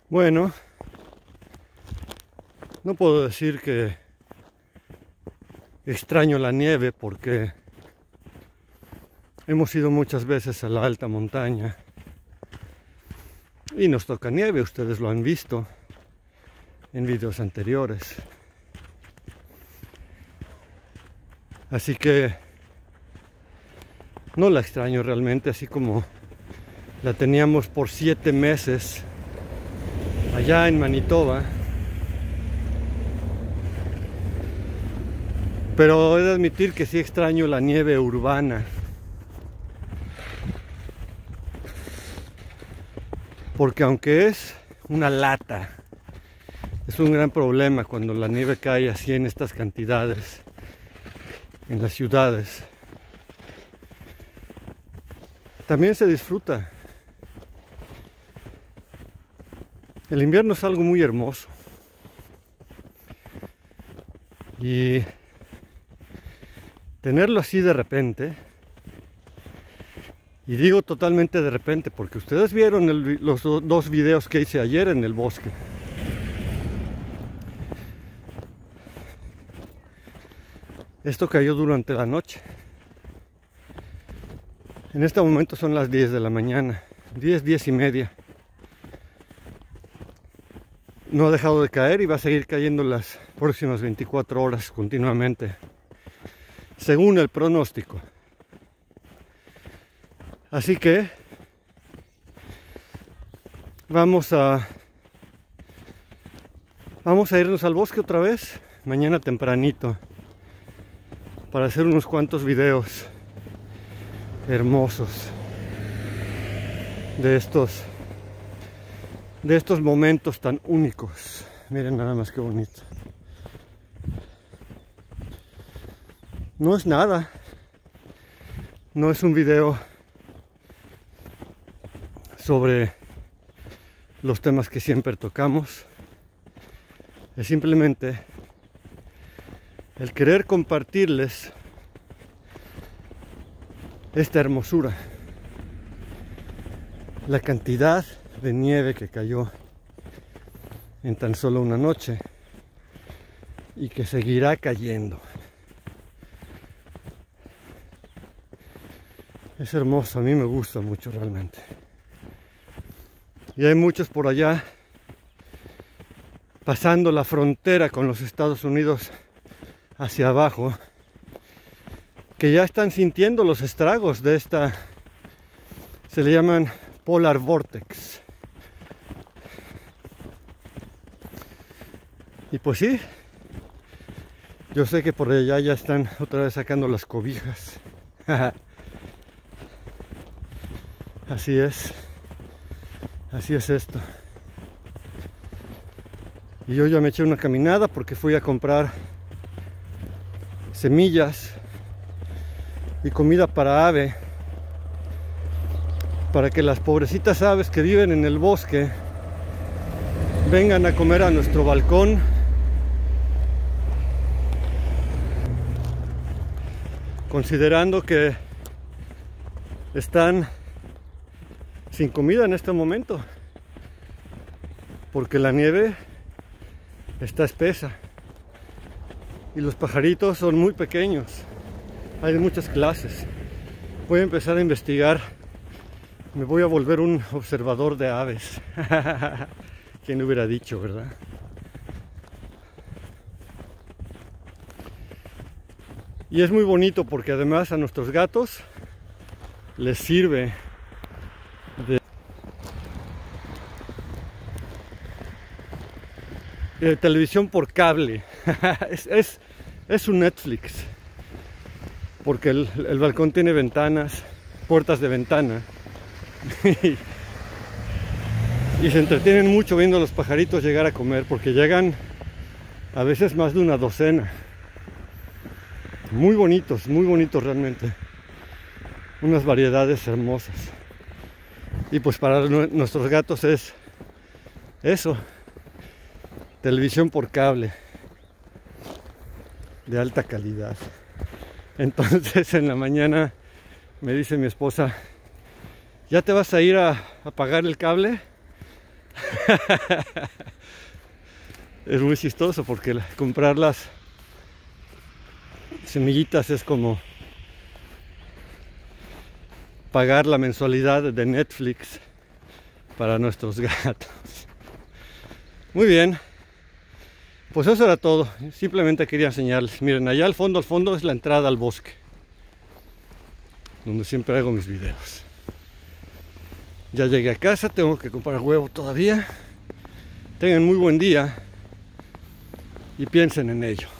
Bueno, no puedo decir que extraño la nieve porque hemos ido muchas veces a la alta montaña y nos toca nieve, ustedes lo han visto en videos anteriores. Así que no la extraño realmente, así como la teníamos por 7 meses allá en Manitoba. Pero he de admitir que sí extraño la nieve urbana. Porque aunque es una lata, es un gran problema cuando la nieve cae así en estas cantidades en las ciudades. También se disfruta. El invierno es algo muy hermoso. Y tenerlo así de repente, y digo totalmente de repente porque ustedes vieron los dos videos que hice ayer en el bosque. Esto cayó durante la noche. En este momento son las 10 de la mañana, 10 y media. No ha dejado de caer y va a seguir cayendo las próximas 24 horas continuamente, según el pronóstico. Así que vamos a irnos al bosque otra vez mañana tempranito para hacer unos cuantos videos hermosos de estos momentos tan únicos. Miren nada más que bonito. No es nada, no es un video sobre los temas que siempre tocamos, es simplemente el querer compartirles esta hermosura, la cantidad de nieve que cayó en tan solo una noche y que seguirá cayendo. Es hermoso, a mí me gusta mucho realmente. Y hay muchos por allá pasando la frontera con los Estados Unidos hacia abajo que ya están sintiendo los estragos de esta, se le llaman Polar Vortex. Y pues sí, yo sé que por allá ya están otra vez sacando las cobijas. Así es esto. Y yo ya me eché una caminada porque fui a comprar semillas y comida para ave, para que las pobrecitas aves que viven en el bosque vengan a comer a nuestro balcón. Considerando que están sin comida en este momento, porque la nieve está espesa y los pajaritos son muy pequeños. Hay de muchas clases. Voy a empezar a investigar. Me voy a volver un observador de aves. ¿Quién hubiera dicho, verdad? Y es muy bonito porque además a nuestros gatos les sirve de televisión por cable. es un Netflix, porque el balcón tiene ventanas, puertas de ventana y se entretienen mucho viendo a los pajaritos llegar a comer, porque llegan a veces más de una docena. Muy bonitos realmente, unas variedades hermosas. Y pues para nuestros gatos es eso, televisión por cable de alta calidad. Entonces en la mañana me dice mi esposa: ¿ya te vas a ir a apagar el cable? Es muy chistoso porque comprar las semillitas es como pagar la mensualidad de Netflix para nuestros gatos. Muy bien, pues eso era todo. Simplemente quería enseñarles. Miren, allá al fondo es la entrada al bosque, donde siempre hago mis videos. Ya llegué a casa, tengo que comprar huevo todavía. Tengan muy buen día y piensen en ello.